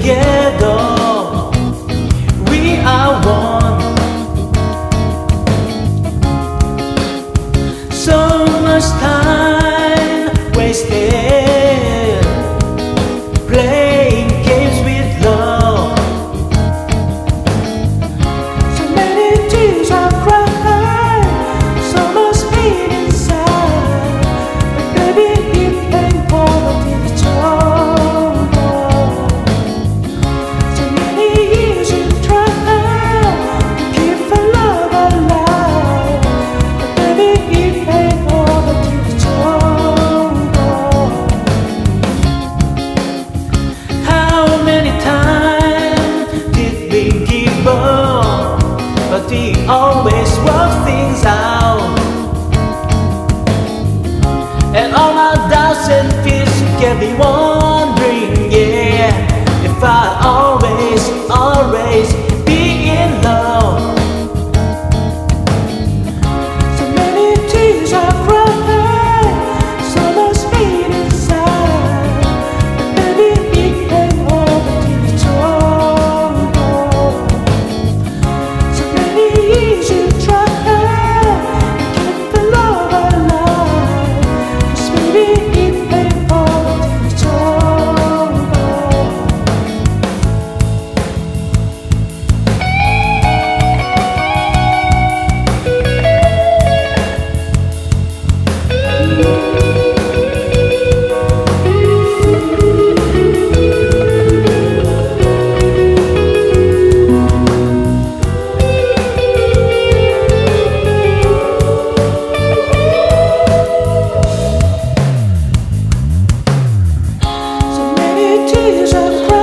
together, we are one. So much time wasted playing games with love. So many tears I cried, so much pain inside. But baby, it ain't poverty that's over. So many years you tried to keep the love alive. But baby, it ain't poverty that's over. How many times did we give up? But we always work things out. And all my doubts and fears kept me wondering, yeah, if I'd always be in love. So many tears I cried, so much pain inside. But baby, it ain't over till it's over. So many years you tried to keep the love alive. 'Cause baby, it ain't over till it's over. So many tears I cried.